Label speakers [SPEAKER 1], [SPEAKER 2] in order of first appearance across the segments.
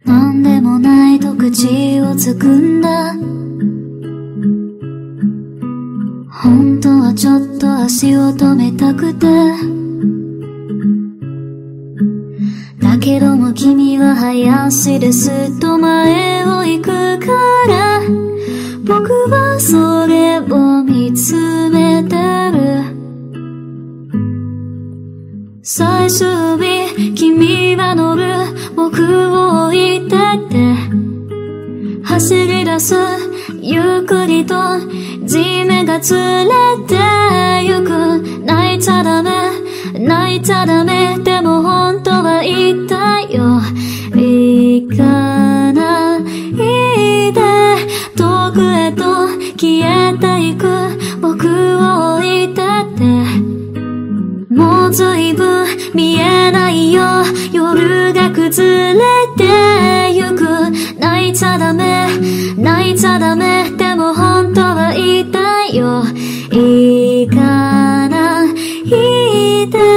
[SPEAKER 1] なんでもないと口をつくんだ。本当はちょっと足を止めたくて、だけども君は早足ですっと前を行くから、僕はそれを見つめてる。最終日君は乗る、僕を置いてって走り出す、ゆっくりと地面がずれてゆく。泣いちゃダメ、泣いちゃダメ、でも本当は言ったよ。行かないで遠くへと消えていく、僕を置いてってもうずいぶん見えないよ、夜が崩れてゆく。泣いちゃダメ、泣いちゃダメ、でも本当は言いたいよ。行かないで。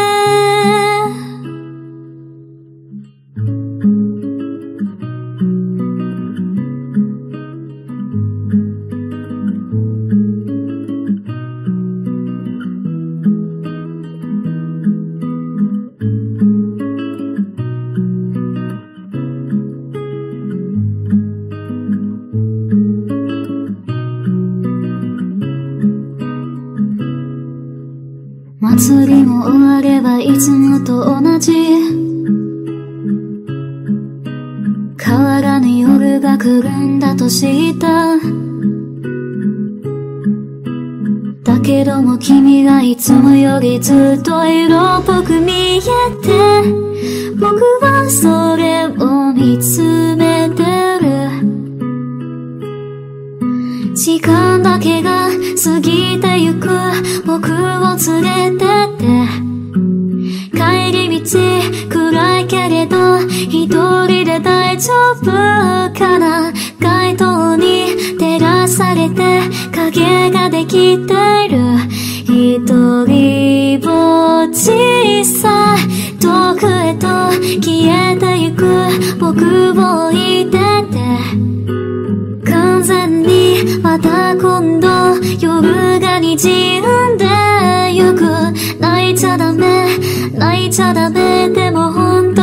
[SPEAKER 1] 祭りも終わればいつもと同じ、変わらぬ夜が来るんだと知った。だけども君がいつもよりずっと色っぽく見えて、僕はそれを見つめてる。時間だけが過ぎてゆく、僕を連れてって帰り道暗いけれど一人で大丈夫かな。街灯に照らされて影ができている、一人ぼっちさ。遠くへと消えてゆく、僕を置いてって完全にまた今度夜が滲んでゆく。泣いちゃダメ、泣いちゃダメ、でも本